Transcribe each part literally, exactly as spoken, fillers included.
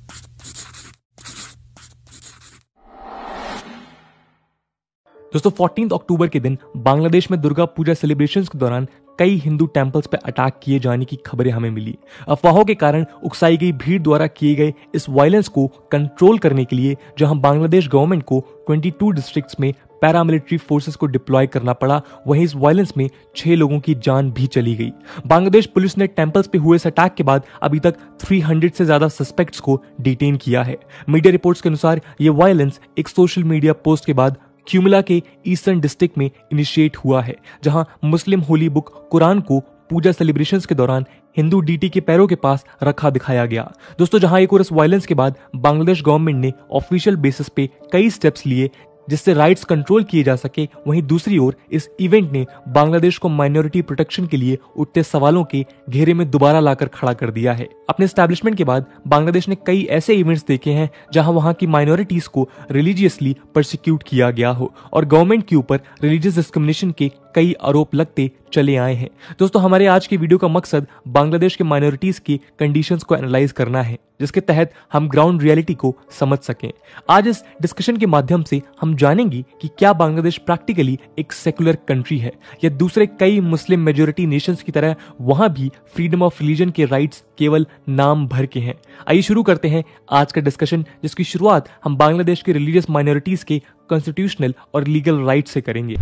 दोस्तों चौदह अक्टूबर के दिन बांग्लादेश में दुर्गा पूजा सेलिब्रेशंस के दौरान कई हिंदू टेंपल्स पर अटैक किए जाने की खबरें हमें मिली। अफवाहों के कारण उकसाई गई भीड़ द्वारा किए गए इस वायलेंस को कंट्रोल करने के लिए जहां बांग्लादेश गवर्नमेंट को बाईस डिस्ट्रिक्ट्स में पैरामिलिट्री फोर्सेस को डिप्लॉय करना पड़ा, वहीं इस वायलेंस में छह लोगों की जान भी चली गई। बांग्लादेश पुलिस ने टेंपल्स पे हुए इस अटैक के बाद अभी तक तीन सौ से ज्यादा सस्पेक्ट्स को डिटेन किया है। मीडिया रिपोर्ट्स के अनुसार ये वायलेंस एक सोशल मीडिया पोस्ट के बाद क्यूमिला के ईस्टर्न डिस्ट्रिक्ट में इनिशिएट हुआ है, जहां मुस्लिम होली बुक कुरान को पूजा सेलिब्रेशंस के दौरान हिंदू डीटी के पैरों के पास रखा दिखाया गया। दोस्तों, जहां एक और इस वायलेंस के बाद बांग्लादेश गवर्नमेंट ने ऑफिशियल बेसिस पे कई स्टेप्स लिए जिससे राइट्स कंट्रोल किए जा सके, वहीं दूसरी ओर इस इवेंट ने बांग्लादेश को माइनॉरिटी प्रोटेक्शन के लिए उठते सवालों के घेरे में दोबारा लाकर खड़ा कर दिया है। अपने एस्टैब्लिशमेंट के बाद बांग्लादेश ने कई ऐसे इवेंट्स देखे हैं जहां वहां की माइनॉरिटीज को रिलीजियसली परसिक्यूट किया गया हो और गवर्नमेंट के ऊपर रिलीजियस डिस्क्रिमिनेशन के कई आरोप लगते चले आए हैं। दोस्तों, हमारे आज की वीडियो का मकसद बांग्लादेश के माइनॉरिटीज की कंडीशंस को एनालाइज करना है, जिसके तहत हम ग्राउंड रियलिटी को समझ सकें। आज इस डिस्कशन के माध्यम से हम जानेंगे कि क्या बांग्लादेश प्रैक्टिकली एक सेकुलर कंट्री है या दूसरे कई मुस्लिम मेजोरिटी नेशंस की तरह वहां भी फ्रीडम ऑफ रिलीजन के राइट्स केवल नाम भर के हैं। आइए शुरू करते हैं आज का डिस्कशन, जिसकी शुरुआत हम बांग्लादेश के रिलीजियस माइनॉरिटीज के कॉन्स्टिट्यूशनल और लीगल राइट्स से करेंगे।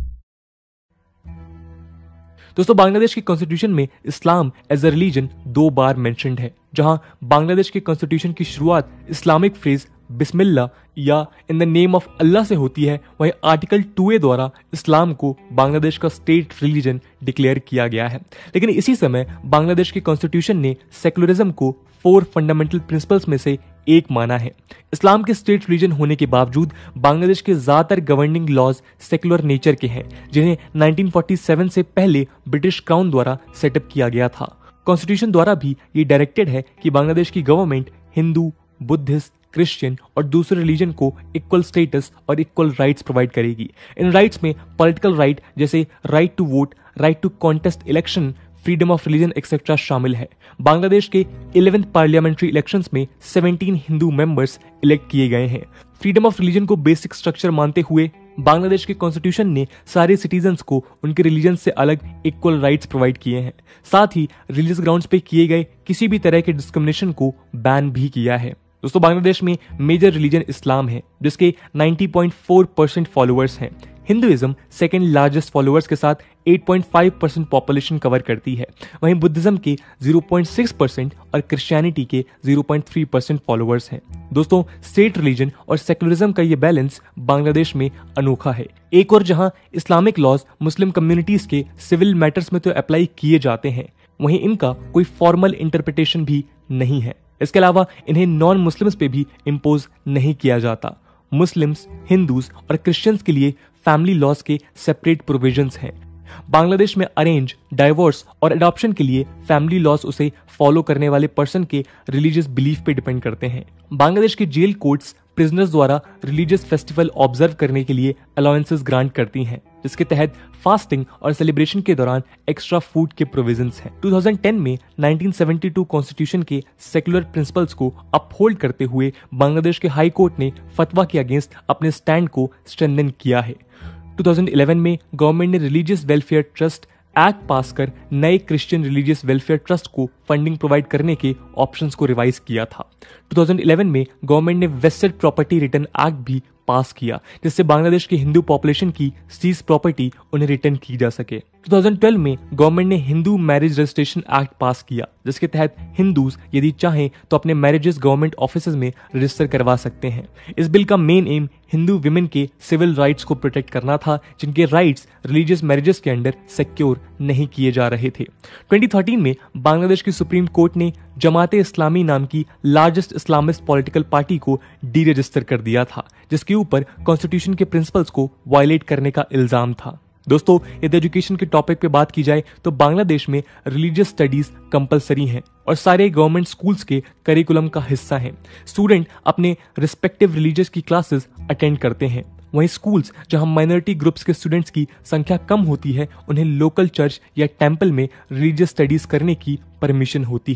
दोस्तों, बांग्लादेश के कॉन्स्टिट्यूशन में इस्लाम एज अ रिलीजन दो बार मेंशन्ड है, जहां बांग्लादेश के कॉन्स्टिट्यूशन की शुरुआत इस्लामिक फ्रेज बिस्मिल्लाह या in the name of Allah से होती है, वहीं आर्टिकल टू ए द्वारा इस्लाम को बांग्लादेश का स्टेट रिलीजन डिक्लेयर किया गया है। लेकिन इसी समय बांग्लादेश के कॉन्स्टिट्यूशन ने सेकुलरिज्म को फोर फंडामेंटल प्रिंसिपल्स में से एक माना है। इस्लाम के स्टेट रिलीजन होने के बावजूद बांग्लादेश के ज्यादातर गवर्निंग लॉज सेकुलर नेचर के हैं, जिन्हें नाइनटीन फोर्टी सेवन से पहले ब्रिटिश क्राउन द्वारा सेटअप किया गया था। कॉन्स्टिट्यूशन द्वारा भी ये डायरेक्टेड है कि बांग्लादेश की गवर्नमेंट हिंदू, बुद्धिस्ट, क्रिश्चियन और दूसरे रिलीजन को इक्वल स्टेटस और इक्वल राइट्स प्रोवाइड करेगी। इन राइट्स में पॉलिटिकल राइट जैसे right to vote, right to contest election, freedom of religion etcetera शामिल है। बांग्लादेश के इलेवेंथ पार्लियामेंट्री इलेक्शंस में सत्रह हिंदू मेंबर्स इलेक्ट किए गए हैं। फ्रीडम ऑफ रिलीजन को बेसिक स्ट्रक्चर मानते हुए बांग्लादेश के कॉन्स्टिट्यूशन ने सारे सिटीजन्स को उनके रिलीजन से अलग इक्वल राइट्स प्रोवाइड किए हैं। साथ ही रिलीजियस ग्राउंड्स पे किए गए किसी भी तरह के डिस्क्रिमिनेशन को बैन भी किया है। दोस्तों, बांग्लादेश में मेजर रिलीजन इस्लाम है, जिसके नब्बे पॉइंट चार परसेंट फॉलोअर्स हैं। हिंदुइज्म सेकेंड लार्जेस्ट फॉलोअर्स के साथ आठ पॉइंट पाँच परसेंट पॉपुलेशन कवर करती है, वहीं बुद्धिज्म के ज़ीरो पॉइंट सिक्स परसेंट और क्रिश्चियनिटी के zero point three percent followers हैं। दोस्तों, स्टेट रिलीजन और सेकुलरिज्म का ये बैलेंस बांग्लादेश में अनोखा है। एक और जहां इस्लामिक लॉज मुस्लिम कम्युनिटीज के सिविल मैटर्स में तो अप्लाई किए जाते हैं, वहीं इनका कोई फॉर्मल इंटरप्रिटेशन भी नहीं है। इसके अलावा इन्हें नॉन मुस्लिम्स पे भी इम्पोज नहीं किया जाता। मुस्लिम्स, हिंदूज और क्रिश्चियंस के लिए फैमिली लॉज के सेपरेट प्रोविजंस हैं। बांग्लादेश में अरेंज, डाइवोर्स और अडॉप्शन के लिए फैमिली लॉज उसे फॉलो करने वाले पर्सन के रिलीजियस बिलीफ पे डिपेंड करते हैं। बांग्लादेश के जेल कोर्ट्स प्रिजनर्स द्वारा रिलीजियस फेस्टिवल ऑब्जर्व करने के लिए अलाउंसेस ग्रांट करती हैं, जिसके तहत फास्टिंग और सेलिब्रेशन के दौरान एक्स्ट्रा फूड के प्रोविजंस हैं। दो हज़ार दस में नाइनटीन सेवेंटी टू कॉन्स्टिट्यूशन के सेकुलर प्रिंसिपल्स को अपहोल्ड करते हुए बांग्लादेश के हाई कोर्ट ने फतवा के अगेंस्ट अपने स्टैंड को स्ट्रेंथन किया है। दो हज़ार ग्यारह में गवर्नमेंट ने religious welfare trust act pass कर नए क्रिश्चियन रिलीजियस वेलफेयर ट्रस्ट को फंडिंग प्रोवाइड करने के ऑप्शंस को रिवाइज किया था। दो हज़ार ग्यारह में गवर्नमेंट ने वेस्टेड प्रॉपर्टी रिटर्न एक्ट भी पास किया, जिससे बांग्लादेश की हिंदू पॉपुलेशन की सीज प्रॉपर्टी उन्हें रिटर्न की जा सके। दो हज़ार बारह में गवर्नमेंट ने Hindu marriage registration act pass किया, जिसके तहत हिंदूज यदि चाहें तो अपने मैरिजेस गवर्नमेंट ऑफिसेज में रजिस्टर करवा सकते हैं। इस बिल का मेन एम हिंदू विमेन के सिविल राइट्स को प्रोटेक्ट करना था, जिनके राइट्स रिलीजियस मैरिजेस के अंडर सिक्योर नहीं किए जा रहे थे। दो हज़ार तेरह में बांग्लादेश की सुप्रीम कोर्ट ने जमाते इस्लामी नाम की लार्जेस्ट इस्लामिस्ट पॉलिटिकल पार्टी को डी रजिस्टर कर दिया था, जिसके ऊपर कॉन्स्टिट्यूशन के प्रिंसिपल्स को वायलेट करने का इल्जाम था। दोस्तों, यदि एजुकेशन के टॉपिक पे बात की जाए तो बांग्लादेश में रिलीजियस स्टडीज कंपलसरी हैं और सारे गवर्नमेंट स्कूल्स के करिकुलम का हिस्सा हैं। स्टूडेंट अपने रिस्पेक्टिव रिलीजियस की क्लासेस अटेंड करते हैं। वहीं स्कूल्स जहां माइनॉरिटी ग्रुप्स के स्टूडेंट्स की संख्या कम होती है, उन्हें लोकल चर्च या टेंपल में रिलीजियस स्टडीज करने की परमिशन होती है।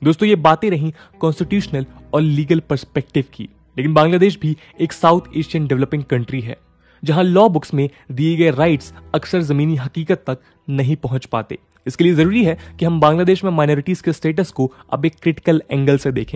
दोस्तों ये बातें रही कॉन्स्टिट्यूशनल और लीगल पर्सपेक्टिव की, लेकिन बांग्लादेश भी एक साउथ एशियन डेवलपिंग कंट्री है जहां लॉ बुक्स में दिए गए राइट्स अक्सर जमीनी हकीकत तक नहीं पहुंच पाते। इसके लिए जरूरी है कि हम बांग्लादेश में माइनॉरिटीज के स्टेटस को अब एक क्रिटिकल एंगल से देखें।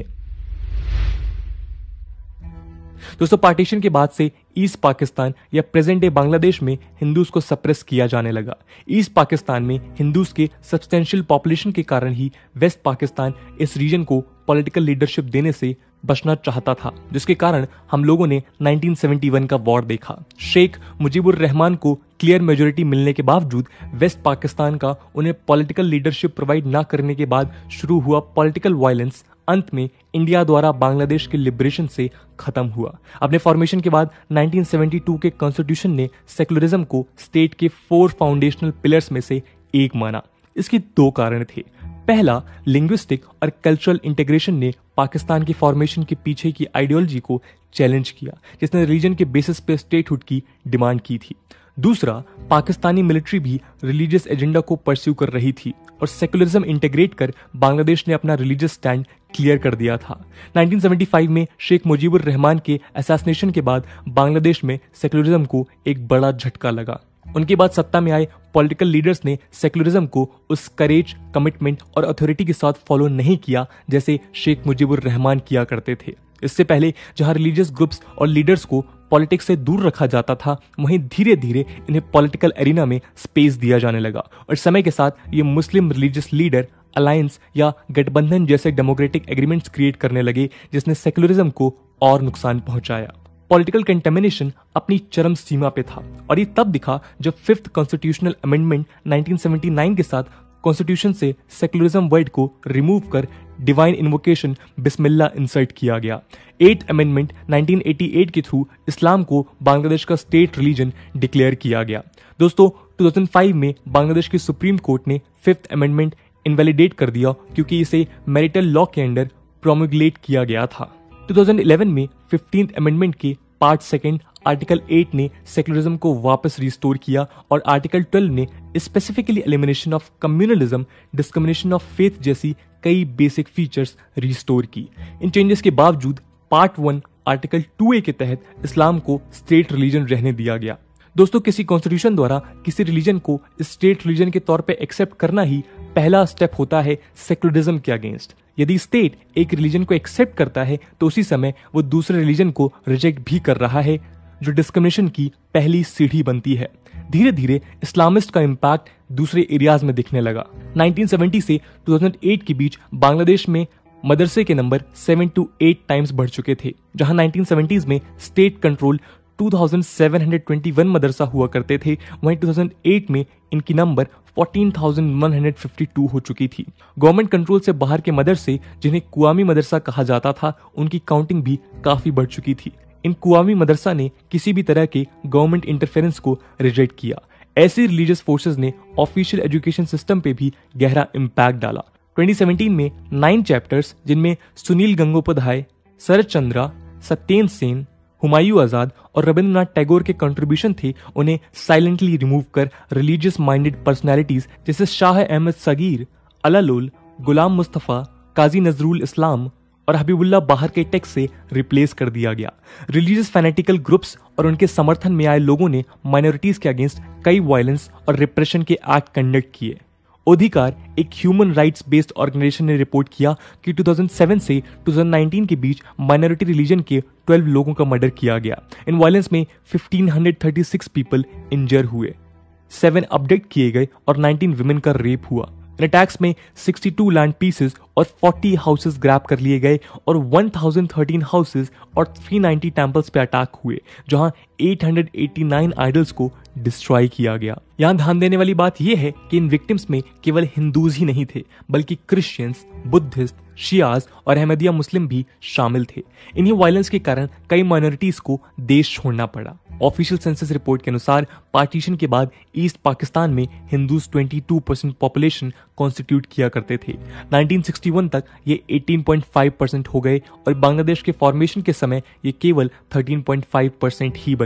दोस्तों पार्टीशन के बाद से ईस्ट पाकिस्तान या प्रेजेंट डे बांग्लादेश में हिंदूज को सप्रेस किया जाने लगा। ईस्ट पाकिस्तान में हिंदूज के सब्सटेंशियल पॉपुलेशन के कारण ही वेस्ट पाकिस्तान इस रीजन को पॉलिटिकल लीडरशिप देने से बचना चाहता था, जिसके कारण हम लोगों ने नाइनटीन सेवेंटी वन का वॉर देखा। शेख मुजीबुर रहमान को क्लियर मेजोरिटी मिलने के बावजूद वेस्ट पाकिस्तान का उन्हें पॉलिटिकल लीडरशिप प्रोवाइड न करने के बाद शुरू हुआ पॉलिटिकल वायलेंस अंत में इंडिया द्वारा बांग्लादेश के लिबरेशन से खत्म हुआ। अपने फॉर्मेशन के बाद नाइनटीन सेवेंटी टू के कॉन्स्टिट्यूशन ने सेकुलरिज्म को स्टेट के फोर फाउंडेशनल पिलर्स में से एक माना। इसके दो कारण थे। पहला, लिंग्विस्टिक और कल्चरल इंटीग्रेशन ने पाकिस्तान की फॉर्मेशन के पीछे की आइडियोलॉजी को चैलेंज किया, जिसने रीजन के बेसिस पे स्टेटहुड की डिमांड की थी। दूसरा, पाकिस्तानी मिलिट्री भी रिलीजियस एजेंडा को परस्यू कर रही थी और सेकुलरिज्म इंटीग्रेट कर बांग्लादेश ने अपना रिलीजियस स्टैंड क्लियर कर दिया था। नाइनटीन सेवेंटी फाइव में शेख मुजीबुर रहमान के असैसिनेशन के बाद बांग्लादेश में सेकुलरिज्म को एक बड़ा झटका लगा। उनके बाद सत्ता में आए पॉलिटिकल लीडर्स ने सेकुलरिज्म को उस करेज, कमिटमेंट और अथॉरिटी के साथ फॉलो नहीं किया जैसे शेख मुजीबुर रहमान किया करते थे। इससे पहले जहां रिलीजियस ग्रुप्स और लीडर्स को पॉलिटिक्स से दूर रखा जाता था, वहीं धीरे धीरे इन्हें पॉलिटिकल एरिना में स्पेस दिया जाने लगा और समय के साथ ये मुस्लिम रिलीजियस लीडर अलायंस या गठबंधन जैसे डेमोक्रेटिक एग्रीमेंट्स क्रिएट करने लगे, जिसने सेकुलरिज्म को और नुकसान पहुंचाया। पॉलिटिकल कंटेमिनेशन अपनी चरम सीमा पे था और ये तब दिखा जब fifth constitutional amendment nineteen seventy nine के साथ कॉन्स्टिट्यूशन से सेकुलरिज्म वर्ड को रिमूव कर डिवाइन इन्वोकेशन बिस्मिल्लाह इंसर्ट किया गया। Eighth amendment nineteen eighty eight के थ्रू इस्लाम को बांग्लादेश का स्टेट रिलीजन डिक्लेयर किया गया। दोस्तों टू थाउजेंड फाइव में बांग्लादेश की सुप्रीम कोर्ट ने फिफ्थ अमेंडमेंट इनवैलिडेट कर दिया क्योंकि इसे मैरिटल लॉ के अंडर प्रोमुलेट किया गया था। टू थाउजेंड इलेवन में फिफ्टींथ अमेंडमेंट के पार्ट सेकंड आर्टिकल एट ने सेकुलरिज्म को वापस रिस्टोर किया और आर्टिकल ट्वेल्व ने specifically elimination of communalism, discrimination of faith जैसी कई बेसिक फीचर्स रिस्टोर की। इन चेंजेस के बावजूद part one article two A के तहत इस्लाम को स्टेट रिलीजन रहने दिया गया। दोस्तों किसी कॉन्स्टिट्यूशन द्वारा किसी रिलीजन को स्टेट रिलीजन के तौर पे एक्सेप्ट करना ही पहला स्टेप होता है सेकुलरिज्म के अगेंस्ट। यदि स्टेट एक रिलीजन को एक्सेप्ट करता है तो उसी समय वो दूसरे रिलीजन को रिजेक्ट भी कर रहा है, जो डिस्क्रिमिनेशन की पहली सीढ़ी बनती है। धीरे धीरे इस्लामिस्ट का इम्पैक्ट दूसरे एरियाज में दिखने लगा। नाइनटीन सेवेंटी से टू थाउजेंड एट के बीच बांग्लादेश में मदरसे के number seven two eight times बढ़ चुके थे, जहां नाइनटीन सेवेंटीज़ में state control two thousand seven hundred twenty one मदरसा हुआ करते थे, वहीं टू थाउजेंड एट में इनकी number fourteen thousand one hundred fifty two हो चुकी थी। गवर्नमेंट कंट्रोल से बाहर के मदरसे, जिन्हें कुआमी मदरसा कहा जाता था, उनकी काउंटिंग भी काफी बढ़ चुकी थी। इन कुआमी मदरसा ने किसी भी तरह के गवर्नमेंट इंटरफेरेंस को रिजेक्ट किया। ऐसे रिलीजियस फोर्सेस ने ऑफिशियल एजुकेशन सिस्टम पे भी गहरा इम्पैक्ट डाला। ट्वेंटी सेवेंटीन में नाइन चैप्टर्स, जिनमें सुनील गंगोपाध्याय, शरद चंद्रा, सत्येंद्र सेन, हुमायूं आजाद और रविंद्रनाथ टैगोर के कंट्रीब्यूशन थे, उन्हें साइलेंटली रिमूव कर रिलीजियस माइंडेड पर्सनैलिटीज जैसे शाह अहमद सगीर, अलालुल, गुलाम मुस्तफा, काजी नजरुल इस्लाम और हबीबुल्लाह बाहर के टेक्स्ट से रिप्लेस कर दिया गया। रिलीजियस फैनेटिकल ग्रुप्स और उनके समर्थन में आए लोगों ने माइनॉरिटीज के अगेंस्ट कई वायलेंस और रिप्रेशन के एक्ट कंडक्ट किए। अधिकार, एक ह्यूमन राइट्स बेस्ड ऑर्गेनाइजेशन ने रिपोर्ट किया कि टू थाउजेंड सेवन से टू थाउजेंड नाइनटीन के बीच माइनॉरिटी रिलीजन के ट्वेल्व लोगों का मर्डर किया गया। इन वायलेंस में fifteen hundred thirty six people injure हुए, सेवन अपडेट किए गए और नाइनटीन विमेन का रेप हुआ। इन अटैक्स में सिक्सटी टू लैंड पीसेस और फोर्टी हाउसेस ग्रैब कर लिए गए और वन थाउजेंड थर्टीन हाउसेस और थ्री नाइंटी टेंपल्स पे अटैक हुए, जहां eight hundred eighty nine idols को डिस्ट्रॉय किया गया। यहां ध्यान देने वाली बात यह है कि इन विक्टिम्स में केवल हिंदूज ही नहीं थे, बल्कि क्रिश्चियंस, बुद्धिस्ट, शियाज और अहमदिया मुस्लिम भी शामिल थे। इन्हीं वायलेंस के कारण कई माइनॉरिटीज को देश छोड़ना पड़ा। ऑफिशियल सेंसस रिपोर्ट के अनुसार पार्टीशन के बाद ईस्ट पाकिस्तान में हिंदूज बाईस परसेंट पॉपुलेशन कॉन्स्टिट्यूट किया करते थे। नाइनटीन सिक्सटी वन तक ये अठारह पॉइंट फाइव परसेंट हो गए और बांग्लादेश के फॉर्मेशन के समय ये केवल थर्टीन पॉइंट फाइव परसेंट ही बचे।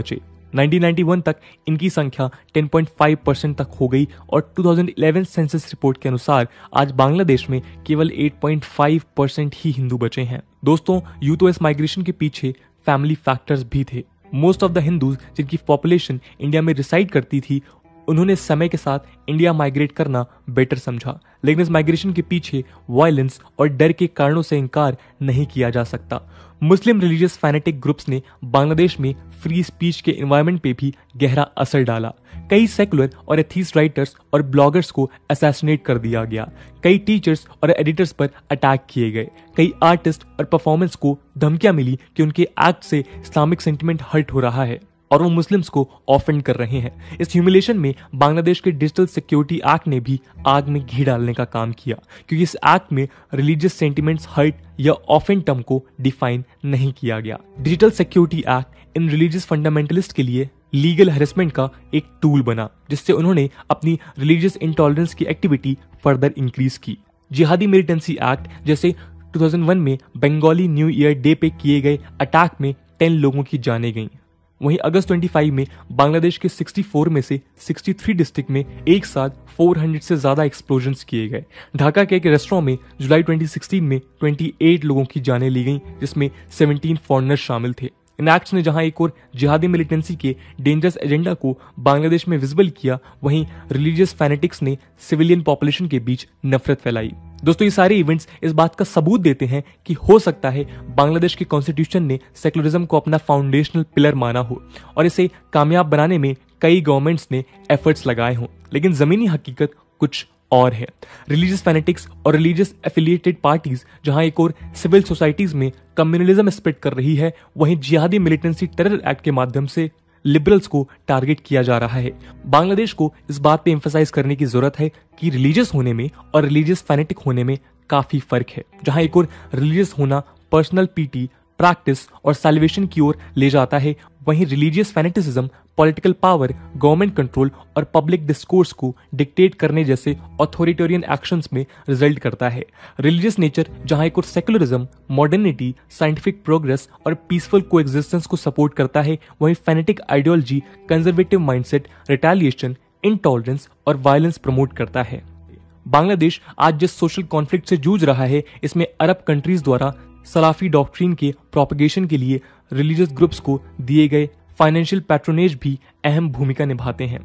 नाइनटीन नाइंटी वन तक इनकी संख्या टेन पॉइंट फाइव परसेंट तक हो गई और two thousand eleven census report के अनुसार आज बांग्लादेश में केवल एट पॉइंट फाइव परसेंट ही हिंदू बचे हैं। दोस्तों, यूं तो इस माइग्रेशन के पीछे फैमिली फैक्टर्स भी थे। मोस्ट ऑफ द हिंदूज जिनकी पॉपुलेशन इंडिया में रिसाइड करती थी, उन्होंने समय के साथ इंडिया माइग्रेट करना बेटर समझा, लेकिन इस माइग्रेशन के पीछे वायलेंस और डर के कारणों से इनकार नहीं किया जा सकता। मुस्लिम रिलीजियस फैनेटिक ग्रुप्स ने बांग्लादेश में फ्री स्पीच के एनवायरनमेंट पे भी गहरा असर डाला। कई सेकुलर और एथीस्ट राइटर्स और ब्लॉगर्स को असैसिनेट कर दिया गया, कई टीचर्स और एडिटर्स पर अटैक किए गए, कई आर्टिस्ट और परफॉर्मेंस को धमकियां मिली कि उनके एक्ट से इस्लामिक सेंटिमेंट हर्ट हो रहा है और वो मुस्लिम्स को ऑफेंड कर रहे हैं। इस ह्यूमिलेशन में बांग्लादेश के डिजिटल सिक्योरिटी एक्ट ने भी आग में घी डालने का काम किया, क्योंकि इस एक्ट में रिलीजियस सेंटिमेंट्स हर्ट या ऑफेंड टर्म को डिफाइन नहीं किया गया। डिजिटल सिक्योरिटी एक्ट इन रिलीजियस फंडामेंटलिस्ट के लिए लीगल हैरेसमेंट का एक टूल बना, जिससे उन्होंने अपनी रिलीजियस इंटॉलरेंस की एक्टिविटी फर्दर इंक्रीज की। जिहादी मिलिटेंसी एक्ट जैसे टू थाउजेंड वन में बंगाली न्यू ईयर डे पे किए गए अटैक में टेन लोगों की जानें गईं। वहीं अगस्त पच्चीस में बांग्लादेश के चौंसठ में से तिरसठ डिस्ट्रिक्ट में एक साथ चार सौ से ज्यादा एक्सप्लोजन्स किए गए। ढाका के एक रेस्टोरेंट में जुलाई ट्वेंटी सिक्सटीन में अट्ठाईस लोगों की जानें ली गईं, जिसमें सत्रह फॉरेनर्स शामिल थे। इन एक्ट्स ने जहां एक और जिहादी मिलिटेंसी के डेंजरस एजेंडा को बांग्लादेश में विजिबल किया, वहीं रिलीजियस फैनेटिक्स ने सिविलियन पॉपुलेशन के बीच नफरत फैलाई। दोस्तों, ये सारे इवेंट्स इस बात का सबूत देते हैं कि हो सकता है बांग्लादेश के कॉन्स्टिट्यूशन ने सेकुलरिज्म को अपना फाउंडेशनल पिलर माना हो और इसे कामयाब बनाने में कई गवर्नमेंट्स ने एफर्ट्स लगाए हों, लेकिन जमीनी हकीकत कुछ और है। रिलीजियस फैनेटिक्स और रिलीजियस एफिलिएटेड पार्टीज जहां एक और सिविल सोसाइटीज में कम्युनलिज्म स्प्रेड कर रही है, वहीं जिहादी मिलिटेंसी टेरर एक्ट के माध्यम से लिबरल्स को टारगेट किया जा रहा है। बांग्लादेश को इस बात पे एम्फसाइज करने की जरूरत है कि रिलीजियस होने में और रिलीजियस फैनेटिक होने में काफी फर्क है। जहां एक और रिलीजियस होना पर्सनल पीटी, प्रैक्टिस और सैल्वेशन की ओर ले जाता है, वहीं religious fanaticism political power, government control और पब्लिक डिस्कोर्स को डिक्टेट करने जैसे ऑथोरिटेरियन एक्शंस में रिजल्ट करता है। रिलीजियस नेचर जहां एक और सेकुलरिज्म, मॉडर्निटी, साइंटिफिक प्रोग्रेस और पीसफुल कोएग्जिस्टेंस को सपोर्ट करता है, वहीं fanatic ideology conservative mindset, retaliation, intolerance और वायलेंस प्रमोट करता है। बांग्लादेश आज जिस सोशल कॉन्फ्लिक्ट से जूझ रहा है, इसमें अरब कंट्रीज द्वारा सलाफी डॉक्ट्रिन के प्रोपगेशन के लिए रिलीजियस ग्रुप्स को दिए गए फाइनेंशियल पैट्रोनेज भी अहम भूमिका निभाते हैं।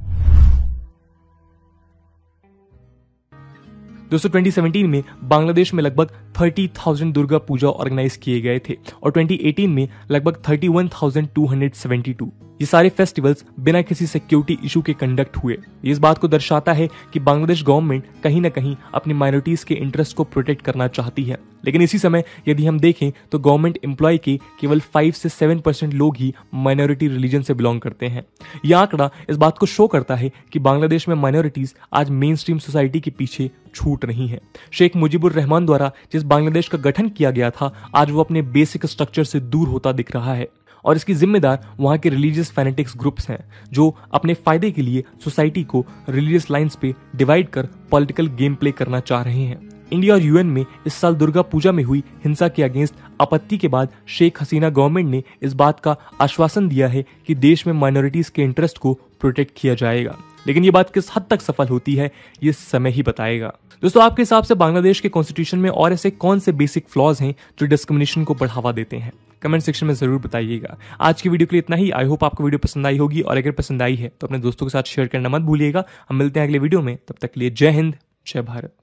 दोस्तों, ट्वेंटी सेवनटीन में बांग्लादेश में लगभग thirty thousand Durga Puja organise किए गए थे और ट्वेंटी एटीन में लगभग thirty one thousand two hundred seventy two. ये सारे फेस्टिवल्स बिना किसी सिक्योरिटी इशू के कंडक्ट हुए। ये इस बात को दर्शाता है कि बांग्लादेश गवर्नमेंट कहीं ना कहीं अपनी माइनॉरिटीज के इंटरेस्ट को प्रोटेक्ट करना चाहती है, लेकिन इसी समय यदि हम देखें तो गवर्नमेंट एम्प्लॉय के केवल फाइव से सेवन परसेंट लोग ही माइनॉरिटी रिलीजन से बिलोंग करते हैं। यह आंकड़ा इस बात को शो करता है कि बांग्लादेश में माइनॉरिटीज आज मेन स्ट्रीम सोसाइटी के पीछे छूट रही हैं। शेख मुजीबुर रहमान द्वारा जिस बांग्लादेश का गठन किया गया था, आज वो अपने बेसिक स्ट्रक्चर से दूर होता दिख रहा है और इसकी जिम्मेदार वहां के रिलीजियस फैनेटिक्स ग्रुप्स हैं, जो अपने फायदे के लिए सोसाइटी को रिलीजियस लाइंस पे डिवाइड कर पॉलिटिकल गेम प्ले करना चाह रहे हैं। इंडिया और यूएन में इस साल दुर्गा पूजा में हुई हिंसा के अगेंस्ट आपत्ति के बाद शेख हसीना गवर्नमेंट ने इस बात का आश्वासन दिया है कि देश में माइनॉरिटीज के इंटरेस्ट को प्रोटेक्ट किया जाएगा, लेकिन ये बात किस हद तक सफल होती है ये समय ही बताएगा। दोस्तों, आपके हिसाब से बांग्लादेश के कॉन्स्टिट्यूशन में और ऐसे कौन से बेसिक फ्लॉज हैं जो डिस्क्रिमिनेशन को बढ़ावा देते हैं? कमेंट सेक्शन में जरूर बताइएगा। आज की वीडियो के लिए इतना ही। आई होप आपको वीडियो पसंद आई होगी और अगर पसंद आई है तो अपने दोस्तों के साथ शेयर करना मत भूलिएगा। हम मिलते हैं अगले वीडियो में, तब तक के लिए जय हिंद, जय भारत।